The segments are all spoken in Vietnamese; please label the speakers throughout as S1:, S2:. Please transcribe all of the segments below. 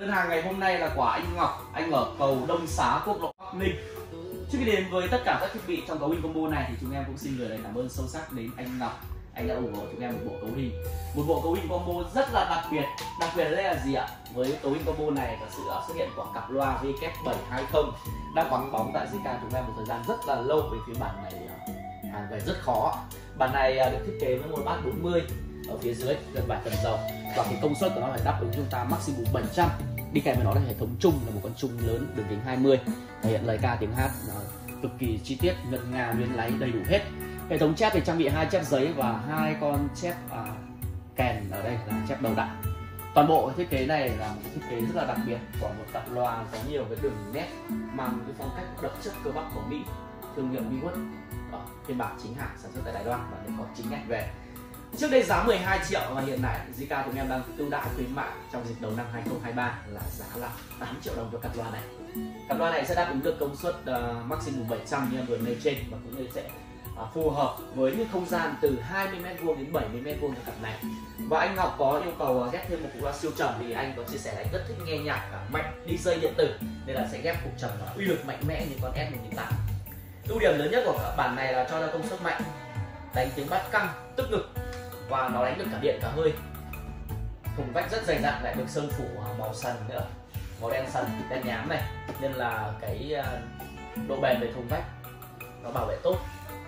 S1: Đơn hàng ngày hôm nay là của anh Ngọc, anh ở cầu Đông Xá, quốc lộ Bắc Ninh. Trước khi đến với tất cả các thiết bị trong cấu hình combo này thì chúng em cũng xin gửi lời cảm ơn sâu sắc đến anh Ngọc. Anh đã ủng hộ chúng em một bộ cấu hình, combo rất là đặc biệt. Đặc biệt ở đây là gì ạ? Với cấu hình combo này có sự xuất hiện của cặp loa WK720 đang vắng bóng tại Zika chúng em một thời gian rất là lâu. Về phía bản này hàng về rất khó. Bản này được thiết kế với một bát 40 ở phía dưới gần 7 tầng dầu, và cái công suất của nó phải đáp ứng chúng ta maximum 700. Đi kèm với nó là hệ thống chung, là một con chung lớn đường kính 20, thể hiện lời ca tiếng hát cực kỳ chi tiết, ngân nga luyến láy đầy đủ hết. Hệ thống chép thì trang bị 2 chép giấy và 2 con chép kèn, ở đây là chép đầu đặn. Toàn bộ thiết kế này là một thiết kế rất là đặc biệt của một cặp loa có nhiều cái đường nét mang cái phong cách đậm chất cơ bắp của Mỹ, thương hiệu Miwood ở phiên bản chính hãng sản xuất tại Đài Loan và được có chính ngạch về. Trước đây giá 12 triệu và hiện tại Zika chúng em đang ưu đãi khuyến mại trong dịp đầu năm 2023 là giá là 8 triệu đồng cho cặp loa này. Cặp loa này sẽ đáp ứng được công suất maximum 700 như em vừa nêu trên, và cũng như sẽ phù hợp với những không gian từ 20m² đến 70m² cho cặp này. Và anh Ngọc có yêu cầu ghép thêm một cục loa siêu trầm thì anh có chia sẻ là anh rất thích nghe nhạc mạnh DJ điện tử, nên là sẽ ghép cục trầm uy lực mạnh mẽ như con S1008. Ưu điểm lớn nhất của bản này là cho ra công suất mạnh, đánh tiếng bass căng tức ngực, và nó đánh được cả điện cả hơi. Thùng vách rất dày dặn, lại được sơn phủ màu sần nữa, màu đen sần, đen nhám này, nên là cái độ bền về thùng vách nó bảo vệ tốt.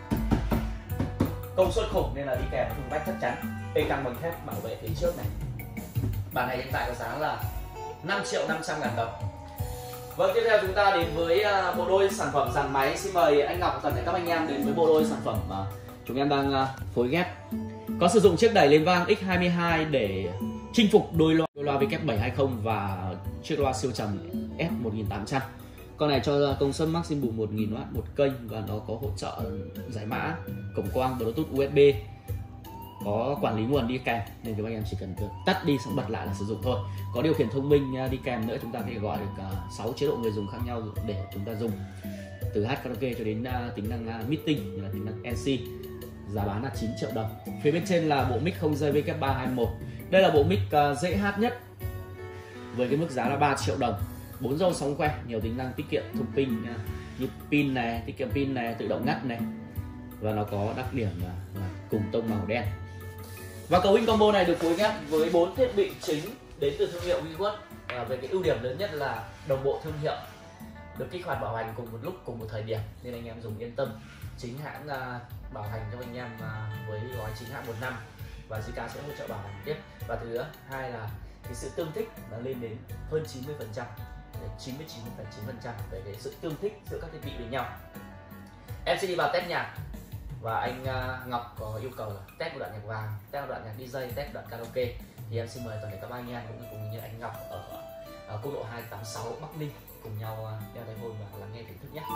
S1: Công suất khủng nên là đi kèm thùng vách chắc chắn, cây căng bằng thép bảo vệ phía trước này. Bản này hiện tại có giá là 5.500.000 đồng. Vâng, tiếp theo chúng ta đến với bộ đôi sản phẩm dàn máy. Xin mời anh Ngọc toàn thể các anh em đến với bộ đôi sản phẩm mà chúng em đang phối ghép. Có sử dụng chiếc đẩy lên vang X22 để chinh phục đôi loa WK720 và chiếc loa siêu trầm S1800. Con này cho công suất maximum 1000W một kênh, và nó có hỗ trợ giải mã, cổng quang, Bluetooth USB, có quản lý nguồn đi kèm, nên các anh em chỉ cần tắt đi xong bật lại là sử dụng thôi. Có điều khiển thông minh đi kèm nữa, chúng ta có thể gọi được 6 chế độ người dùng khác nhau để chúng ta dùng, từ hát karaoke cho đến tính năng meeting, như là tính năng NC. Giá bán là 9 triệu đồng. Phía bên trên là bộ mic không dây WK321. Đây là bộ mic dễ hát nhất với cái mức giá là 3 triệu đồng. 4 dâu sóng khoe, nhiều tính năng tiết kiệm thông pin như pin này, tiết kiệm pin này, tự động ngắt này, và nó có đặc điểm là cùng tông màu đen. Và cấu hình combo này được phối ghép với 4 thiết bị chính đến từ thương hiệu Miwood. Về cái ưu điểm lớn nhất là đồng bộ thương hiệu, được kích hoạt bảo hành cùng một lúc, cùng một thời điểm, nên anh em dùng yên tâm. Chính hãng bảo hành cho anh em với gói chính hãng 1 năm, và Zika sẽ hỗ trợ bảo hành tiếp. Và thứ hai là cái sự tương thích nó lên đến hơn 90%, 99,9% về cái sự tương thích giữa các thiết bị với nhau. Em sẽ đi vào test nhạc, và anh Ngọc có yêu cầu là test một đoạn nhạc vàng, test một đoạn nhạc DJ, test đoạn karaoke, thì em xin mời toàn thể các anh em cũng như anh Ngọc ở quốc lộ 286 Bắc Ninh cùng nhau đeo tai phone và lắng nghe thưởng thức nhé.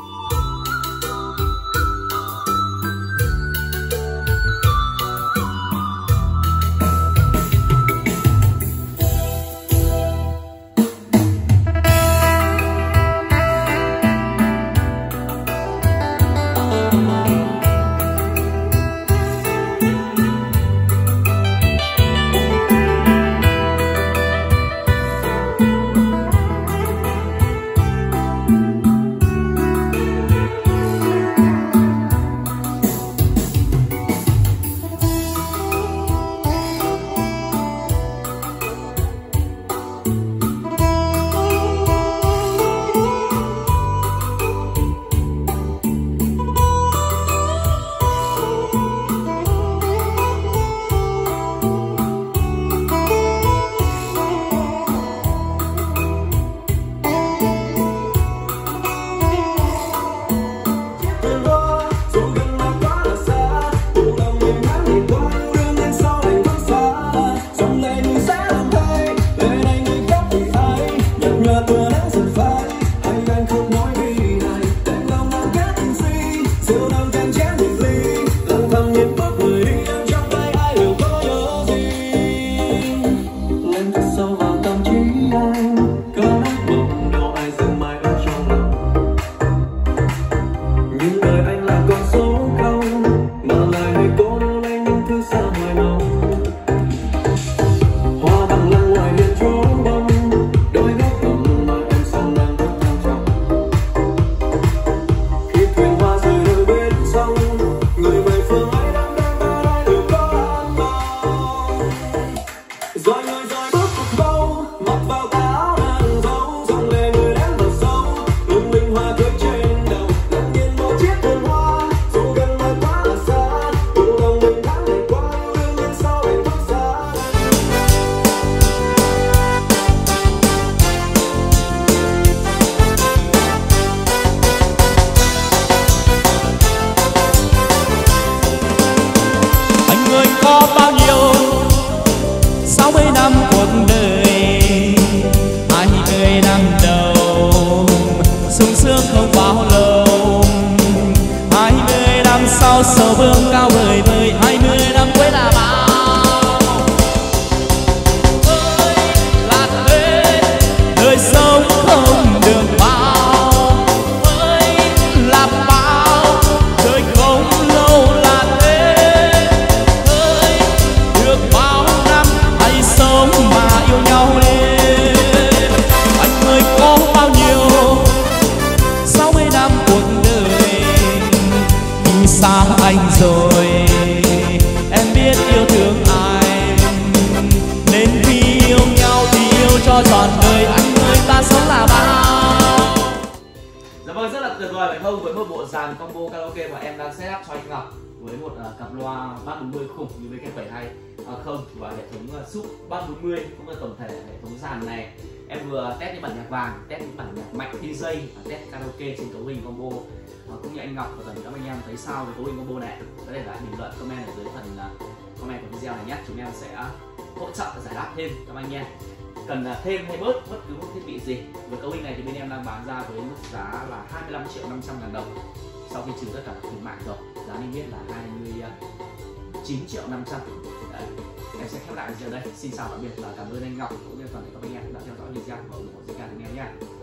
S1: Rồi phải không, với một bộ dàn combo karaoke mà em đang setup cho anh Ngọc với một cặp loa bass 40 khủng như VK720 và hệ thống sub bass 40 cũng là tổng thể hệ thống dàn này. Em vừa test những bản nhạc vàng, test những bản nhạc mạnh DJ và test karaoke trên cấu hình combo cũng như anh Ngọc, và tất cả các anh em thấy sao về cấu hình combo này có thể lại bình luận comment ở dưới phần comment của video này nhé. Chúng em sẽ hỗ trợ và giải đáp thêm các anh em cần thêm hay bớt bất cứ một thiết bị gì. Với cấu hình này thì bên em đang bán ra với mức giá là 25.500.000 đồng sau khi trừ tất cả các khuyến mại rồi, giá niêm yết là 29.500.000. Em sẽ khép lại video đây. Xin chào tạm biệt và cảm ơn anh Ngọc cũng như toàn thể các anh em đã theo dõi video và ủng hộ tất cả anh em nhé.